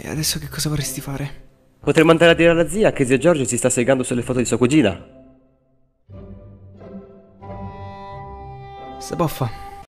E adesso che cosa vorresti fare? Potremmo andare a dire alla zia che zio Giorgio si sta segando sulle foto di sua cugina. Sta boffa.